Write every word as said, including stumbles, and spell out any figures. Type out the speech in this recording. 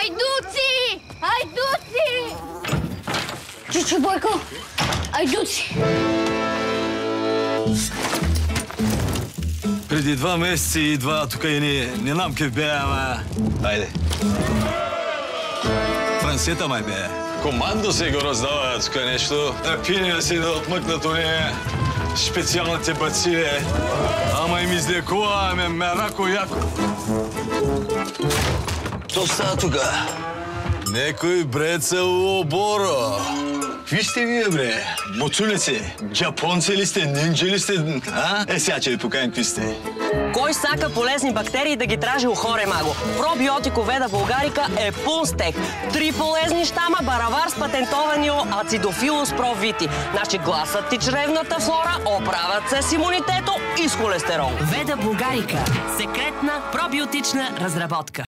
Айдуци! Айдуци! Чичо Бойко! Айдуци! Преди два месеца идва тук и ни, не нам кев бе, ама... Айде. Франсета май бе. Командо се го раздава тук нещо. Пиния си да отмъкнат уния специалните бацили. Ама им излекуваме мерако яко. Що става тука? Некой бреца у обора. Какви сте вие, бре? Боцулици? Джапонци ли сте? Нинджи ли сте? А? Е, сега че ви покажем какви сте. Кой сака полезни бактерии да ги тражи у хоре маго? Пробиотико веда Българика е пун стек. Три полезни щама, баравар с патентованио ацидофилус провити. Значи гласът ти чревната флора, оправят се с имунитето и с холестерол. Веда Българика. Секретна пробиотична разработка.